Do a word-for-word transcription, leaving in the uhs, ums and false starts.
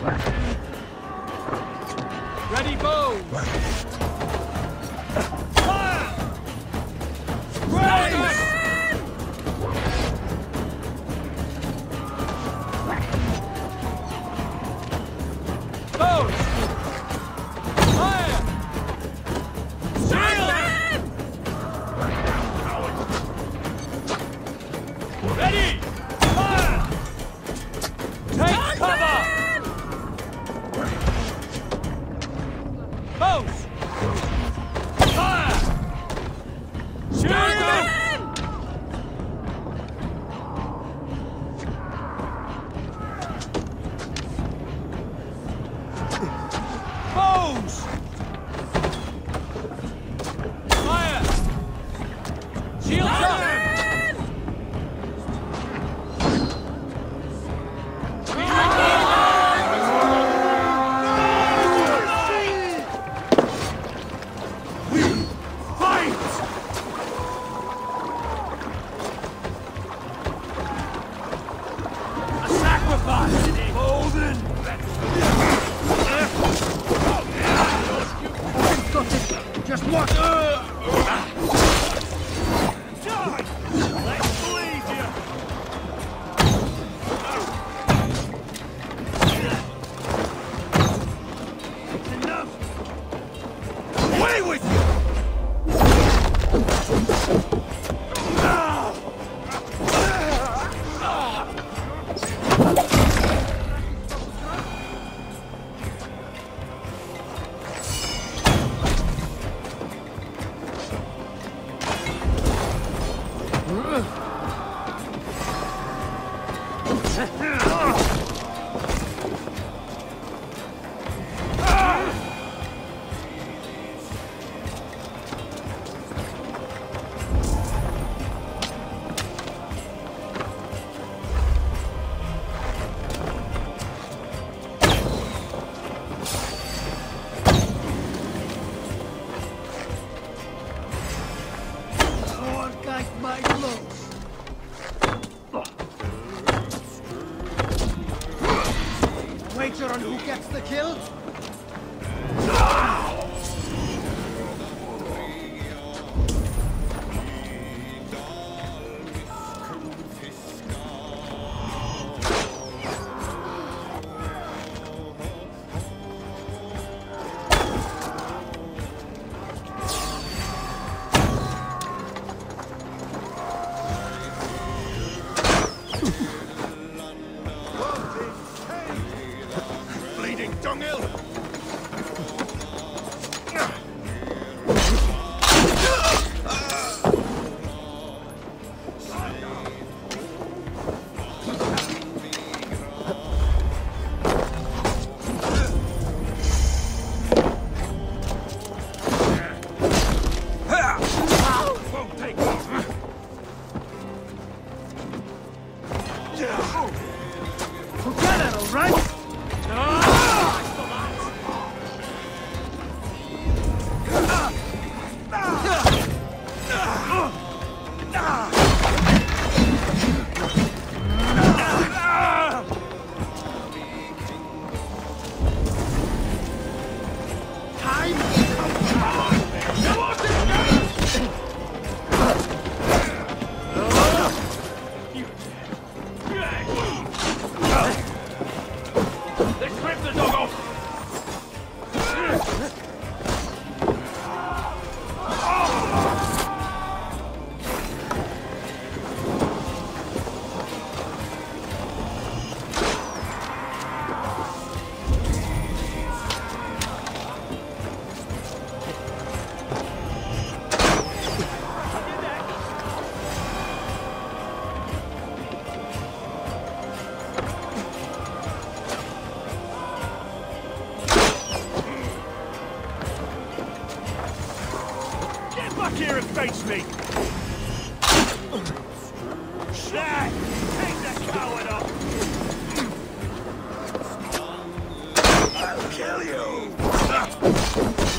Ready, bow! Fire! Raise! Bows! Fire! Shield! Ready! Fire! Take cover! Bows! Fire! Shield! Bows! Fire! Shield up! Just what? Die! Let's bleed you! Enough! Away with you! My clothes. Wager on who gets the kill? Bleeding dunghill! Won't take these. Forget it, all right? Let's rip the dog off! Back here and face me! Shag! Take the coward up! I'll kill you!